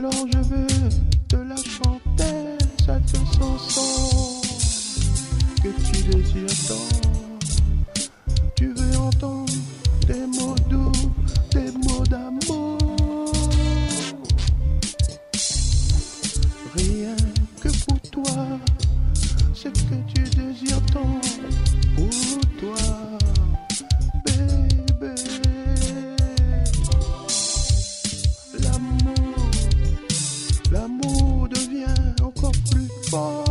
Alors je veux te la chanter, cette chanson que tu désires tant. Tu veux entendre des mots doux, des mots d'amour. Rien que pour toi, ce que tu désires tant. Pour toi, bébé. L'amour devient encore plus fort.